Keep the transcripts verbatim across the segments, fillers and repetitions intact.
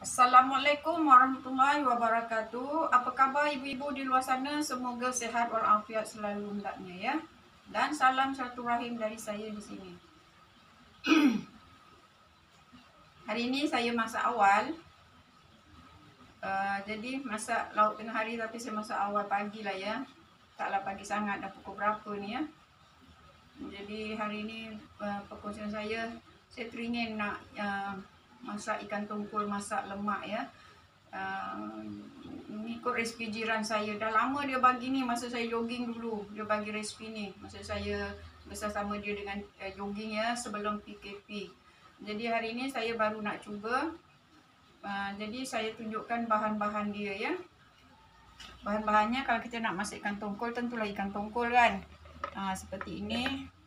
Assalamualaikum warahmatullahi wabarakatuh. Apa khabar ibu-ibu di luar sana? Semoga sehat walafiat selalu hendaknya ya. Dan salam silaturahim dari saya di sini. Hari ini saya masak awal. Uh, jadi masak lauk tengah hari tapi saya masak awal pagi lah ya. Taklah pagi sangat, dah pukul berapa ni ya. Jadi hari ini uh, perkongsian saya, saya teringin nak uh, masak ikan tongkol, masak lemak ya. Uh, ikut resipi jiran saya. Dah lama dia bagi ni, masa saya jogging dulu dia bagi resipi ni, masa saya bersama dia dengan uh, jogging ya, sebelum P K P. Jadi hari ini saya baru nak cuba. uh, Jadi saya tunjukkan bahan-bahan dia ya. Bahan-bahannya kalau kita nak masak ikan tongkol, tentulah ikan tongkol kan. uh, Seperti ini.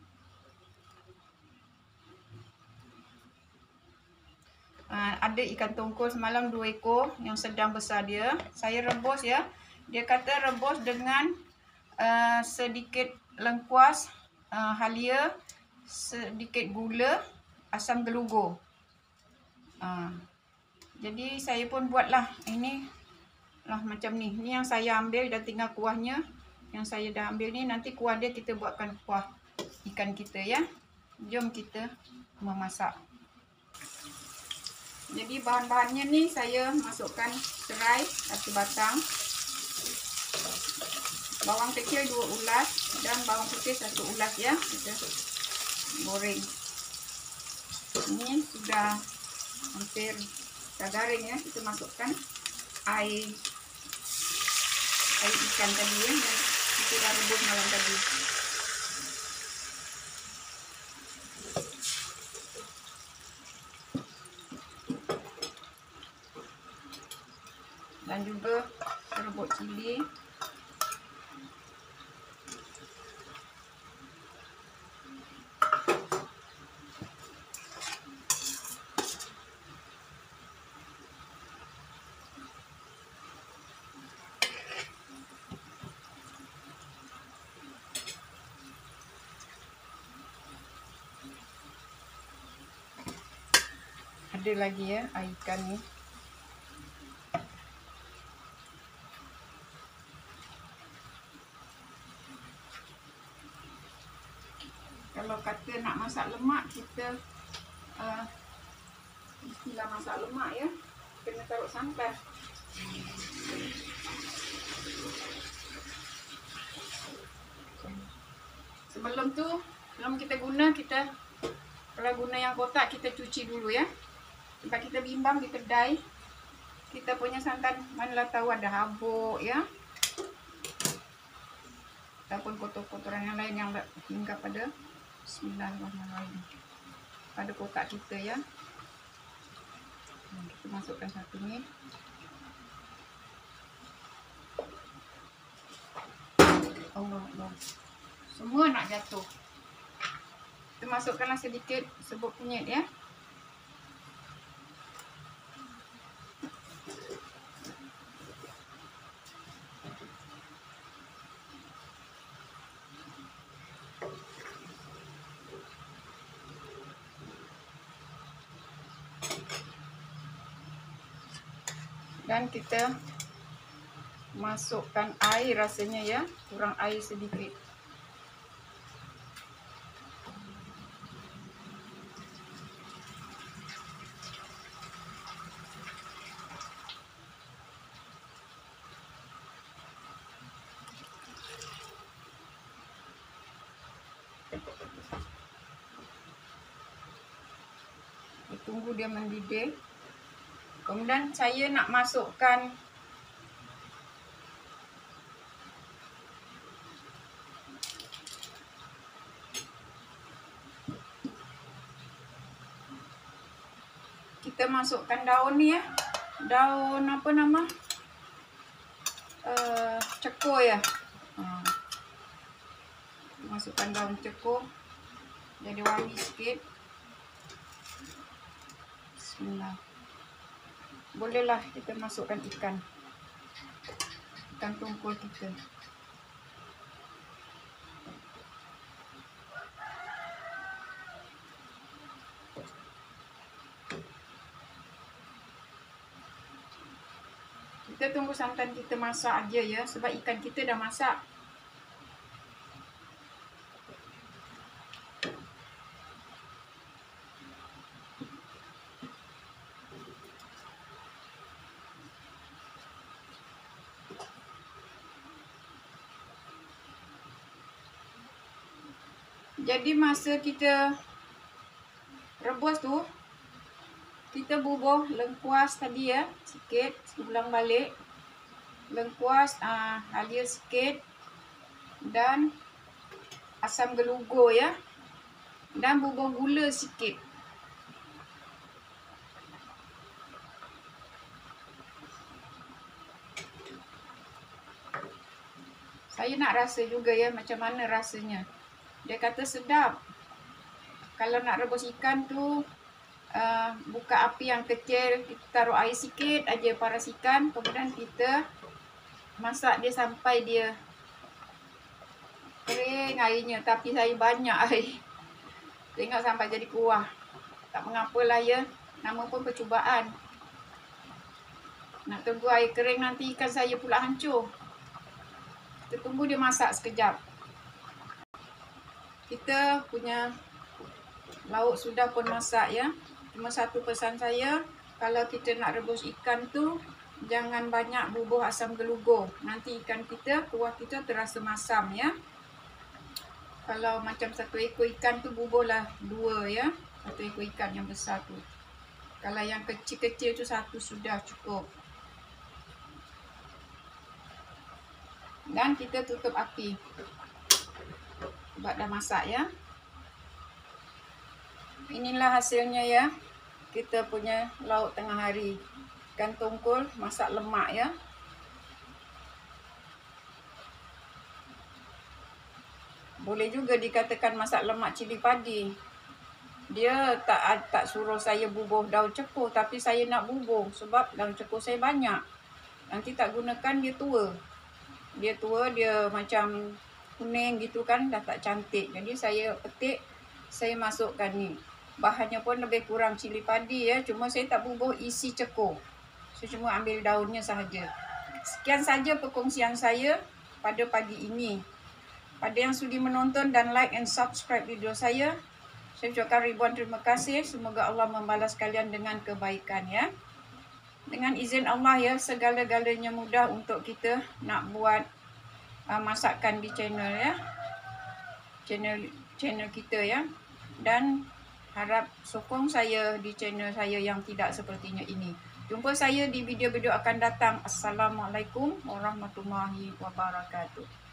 Uh, ada ikan tongkol semalam dua ekor yang sedang besar dia. Saya rebus ya. Dia kata rebus dengan uh, sedikit lengkuas, uh, halia, sedikit gula, asam gelugur. Uh, jadi saya pun buatlah ini lah macam ni. Ni yang saya ambil, dah tinggal kuahnya. Yang saya dah ambil ni, nanti kuah dia kita buatkan kuah ikan kita ya. Jom kita memasak. Jadi bahan-bahannya ni saya masukkan serai satu batang, bawang kecil dua ulas dan bawang putih satu ulas ya. Kita goreng. Ini sudah hampir dah garing ya. Kita masukkan air air ikan tadi ya, yang kita dah rebus malam tadi. Dan juga serbuk cili. Ada lagi ya air ikan ni. Kalau kata nak masak lemak, kita uh, istilah masak lemak ya, kena taruh santan. Sebelum tu, sebelum kita guna, kita kalau guna yang kotak, kita cuci dulu ya. Sebab kita bimbang di kedai, kita punya santan manalah tahu ada habuk ya, ataupun kotor-kotoran yang lain yang hingga pada Bismillahirrahmanirrahim pada kotak kita ya. Kita masukkan satu ni. Allah Allah, semua nak jatuh. Kita masukkanlah sedikit serbuk kunyit ya. Dan kita masukkan air rasanya ya, kurang air sedikit. Tunggu dia mendidih. Kemudian saya nak masukkan kita masukkan daun ni ya. Daun apa nama? Uh, cekur ya. Uh, masukkan daun cekur. Jadi wangi sikit. Bismillah. Bolehlah kita masukkan ikan. Ikan tongkol kita. Kita tunggu santan kita masak aja ya, sebab ikan kita dah masak. Jadi masa kita rebus tu, kita bubuh lengkuas tadi ya, sikit, ulang balik. Lengkuas, uh, halia sikit. Dan asam gelugur ya. Dan bubuh gula sikit. Saya nak rasa juga ya, macam mana rasanya. Dia kata sedap. Kalau nak rebus ikan tu, uh, buka api yang kecil, kita taruh air sikit aja paras ikan, kemudian kita masak dia sampai dia kering airnya. Tapi saya banyak air, tengok sampai jadi kuah. Tak mengapalah ya, nama pun percubaan. Nak tunggu air kering, nanti ikan saya pula hancur. Kita tunggu dia masak sekejap. Kita punya lauk sudah pun masak ya. Cuma satu pesan saya, kalau kita nak rebus ikan tu, jangan banyak bubuh asam gelugur. Nanti ikan kita, kuah kita terasa masam ya. Kalau macam satu ekor ikan tu, bubuhlah dua ya. Satu ekor ikan yang besar tu. Kalau yang kecil-kecil tu, satu sudah cukup. Dan kita tutup api. Sebab dah masak ya. Inilah hasilnya ya. Kita punya lauk tengah hari. Ikan tongkol masak lemak ya. Boleh juga dikatakan masak lemak cili padi. Dia tak tak suruh saya bubuh daun cekur, tapi saya nak bubuh sebab daun cekur saya banyak. Nanti tak gunakan, dia tua. Dia tua, dia macam kuning gitu kan, dah tak cantik. Jadi saya petik, saya masukkan ni. Bahannya pun lebih kurang cili padi ya, cuma saya tak bubuh isi cekur. Saya cuma ambil daunnya sahaja. Sekian saja perkongsian saya pada pagi ini. Pada yang sudi menonton dan like and subscribe video saya, saya ucapkan ribuan terima kasih. Semoga Allah membalas kalian dengan kebaikan ya. Dengan izin Allah ya, segala-galanya mudah untuk kita nak buat uh, masakan di channel ya. Channel channel kita ya. Dan harap sokong saya di channel saya yang tidak sepertinya ini. Jumpa saya di video-video akan datang. Assalamualaikum warahmatullahi wabarakatuh.